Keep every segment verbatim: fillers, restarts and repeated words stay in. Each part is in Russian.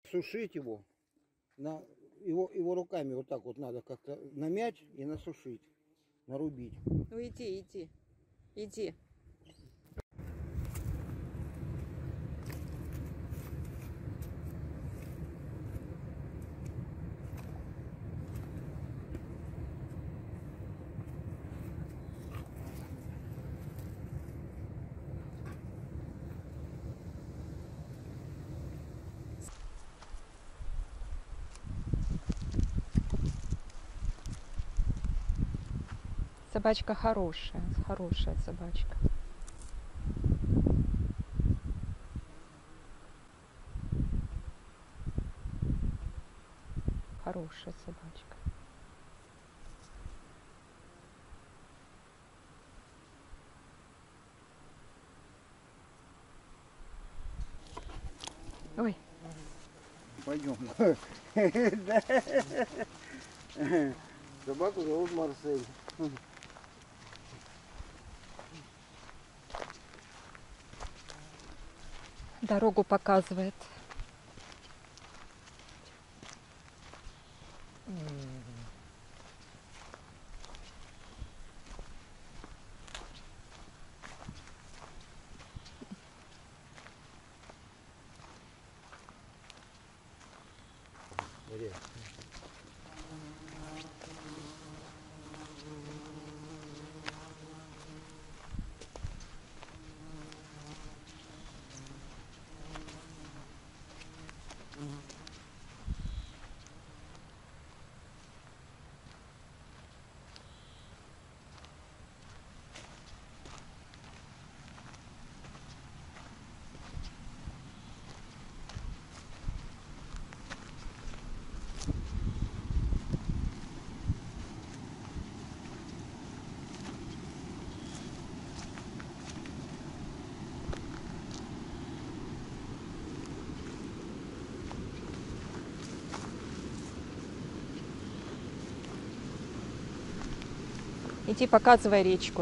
Сушить его, на, его, его руками вот так вот надо как-то намять и насушить, нарубить. Ну иди, иди, иди. Собачка хорошая, хорошая собачка. Хорошая собачка. Ой. Пойдем. Собаку зовут Марсель. Дорогу показывает. Иди, показывай речку.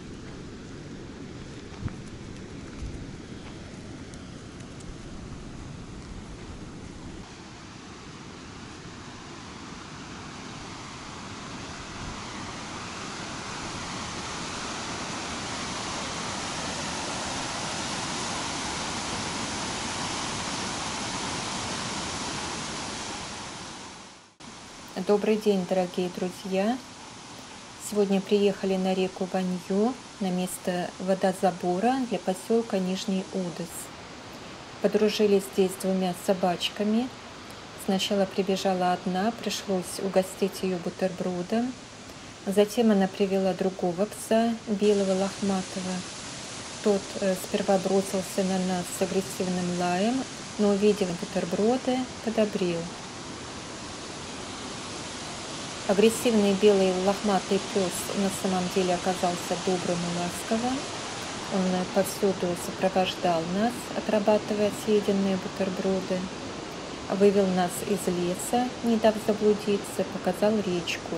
Добрый день, дорогие друзья! Сегодня приехали на реку Ванью, на место водозабора для поселка Нижний Удыс. Подружились здесь с двумя собачками. Сначала прибежала одна, пришлось угостить ее бутербродом. Затем она привела другого пса, белого лохматого. Тот сперва бросился на нас с агрессивным лаем, но, увидев бутерброды, подобрел. Агрессивный белый лохматый пес на самом деле оказался добрым и ласковым. Он повсюду сопровождал нас, отрабатывая съеденные бутерброды. Вывел нас из леса, не дав заблудиться, показал речку.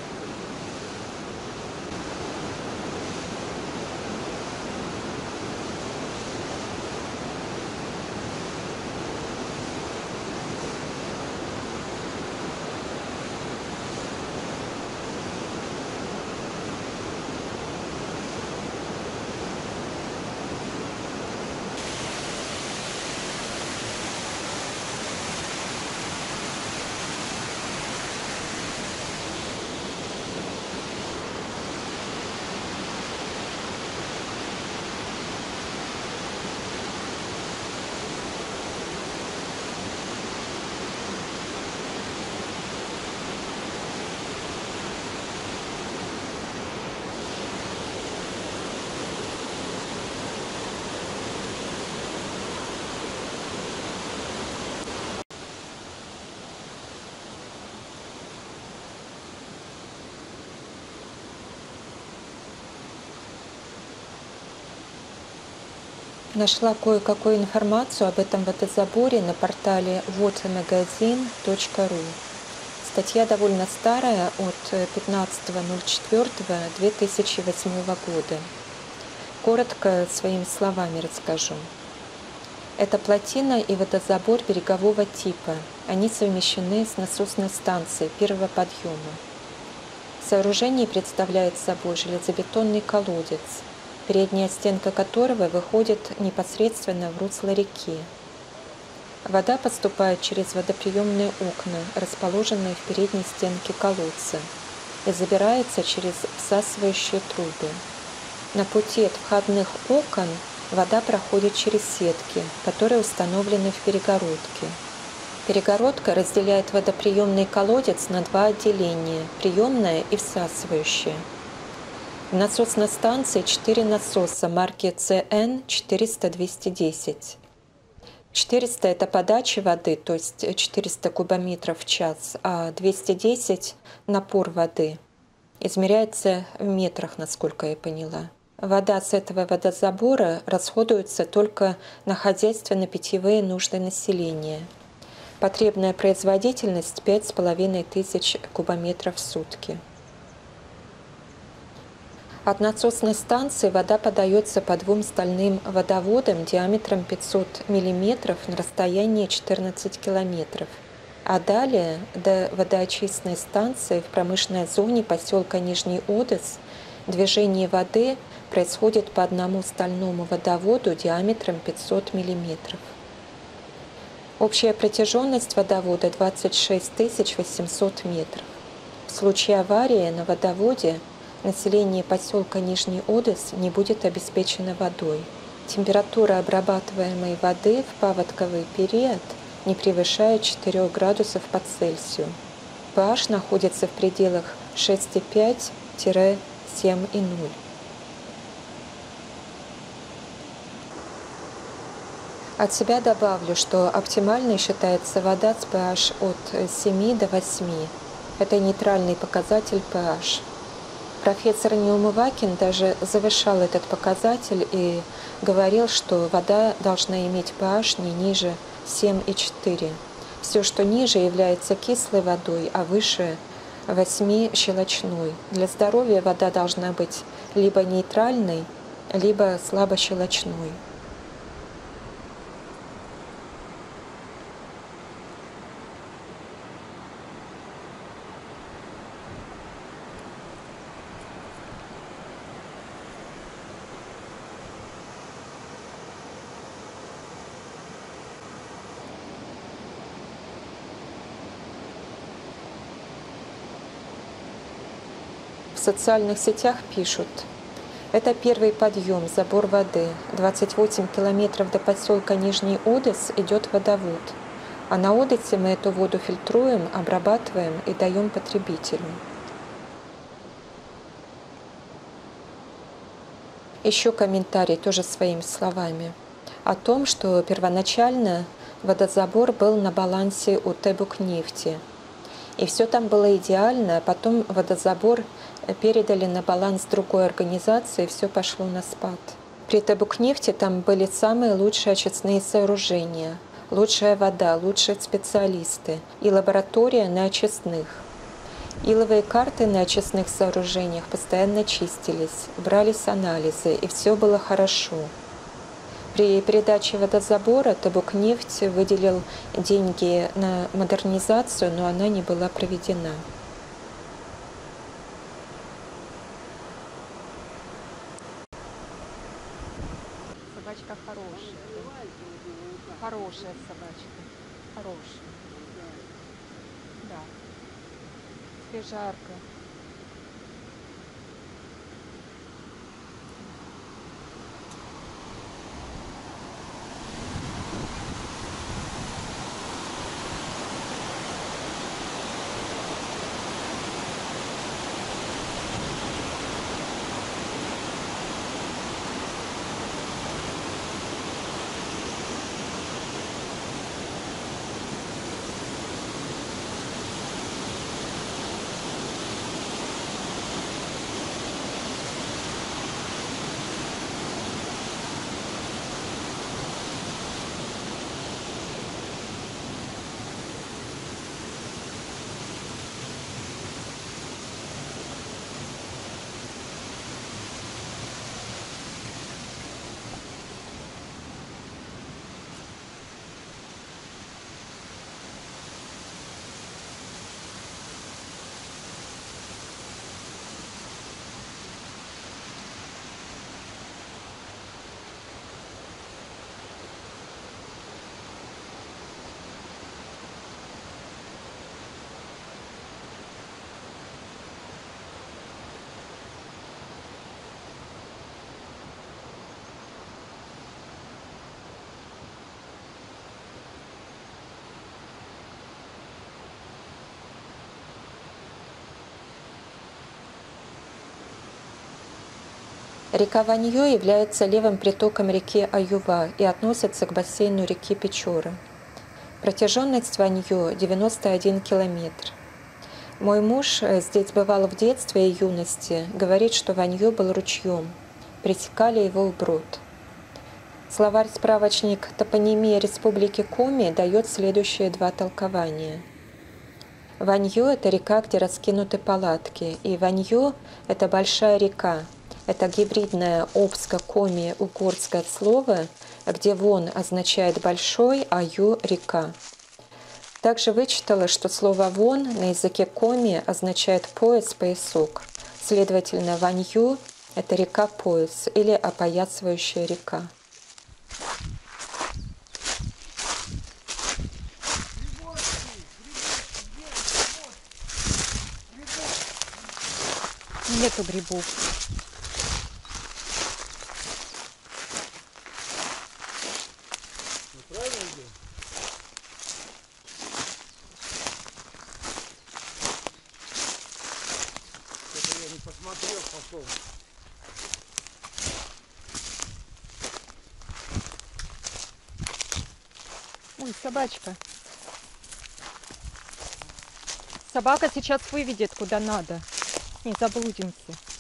Нашла кое-какую информацию об этом водозаборе на портале watermagazine точка ру. Статья довольно старая, от пятнадцатого четвёртого две тысячи восьмого года. Коротко своими словами расскажу. Это плотина и водозабор берегового типа. Они совмещены с насосной станцией первого подъема. Сооружение представляет собой железобетонный колодец, передняя стенка которого выходит непосредственно в русло реки. Вода поступает через водоприемные окна, расположенные в передней стенке колодца, и забирается через всасывающие трубы. На пути от входных окон вода проходит через сетки, которые установлены в перегородке. Перегородка разделяет водоприемный колодец на два отделения – приемное и всасывающее. В насосной станции четыре насоса марки Си Эн четыреста двести десять. четыреста – это подача воды, то есть четыреста кубометров в час, а двести десять – напор воды. Измеряется в метрах, насколько я поняла. Вода с этого водозабора расходуется только на хозяйственно-питьевые нужды населения. Потребная производительность пять с половиной тысяч кубометров в сутки. От насосной станции вода подается по двум стальным водоводам диаметром пятьсот миллиметров на расстоянии четырнадцать километров. А далее до водоочистной станции в промышленной зоне поселка Нижний Удес движение воды происходит по одному стальному водоводу диаметром пятьсот миллиметров. Общая протяженность водовода двадцать шесть тысяч восемьсот метров. В случае аварии на водоводе население поселка Нижний Удес не будет обеспечено водой. Температура обрабатываемой воды в паводковый период не превышает четырёх градусов по Цельсию. pH находится в пределах шесть и пять — семь и ноль. От себя добавлю, что оптимальной считается вода с pH от семи до восьми. Это нейтральный показатель pH. Профессор Неумывакин даже завышал этот показатель и говорил, что вода должна иметь pH не ниже семь и четыре. Все, что ниже, является кислой водой, а выше восьми — щелочной. Для здоровья вода должна быть либо нейтральной, либо слабощелочной. В социальных сетях пишут: это первый подъем, забор воды. двадцать восемь километров до поселка Нижний Удес идет водовод. А на Удесе мы эту воду фильтруем, обрабатываем и даем потребителю. Еще комментарий, тоже своими словами, о том, что первоначально водозабор был на балансе у Тэбукнефти. И все там было идеально, а потом водозабор передали на баланс другой организации, и все пошло на спад. При Тэбукнефти там были самые лучшие очистные сооружения, лучшая вода, лучшие специалисты и лаборатория на очистных. Иловые карты на очистных сооружениях постоянно чистились, брались анализы, и все было хорошо. При передаче водозабора Тэбукнефть выделил деньги на модернизацию, но она не была проведена. Собачка хорошая. Хорошая собачка. Хорошая. Да. Тебе жарко. Река Ваньё является левым притоком реки Аюва и относится к бассейну реки Печоры. Протяженность Ваньё девяносто один километр. Мой муж здесь бывал в детстве и юности, говорит, что Ваньё был ручьем, пресекали его вброд. Словарь-справочник «Топонимия Республики Коми» дает следующие два толкования. Ваньё – это река, где раскинуты палатки, и Ваньё – это большая река. Это гибридное обско-коми-угорское слово, где «вон» означает «большой», а «ю» – «река». Также вычитала, что слово «вон» на языке коми означает «пояс», «поясок». Следовательно, Ваньё – это река-пояс или опоясывающая река. Нету грибов. Посмотрел, пошел. Ой, собачка. Собака сейчас выведет куда надо. Не заблудимся.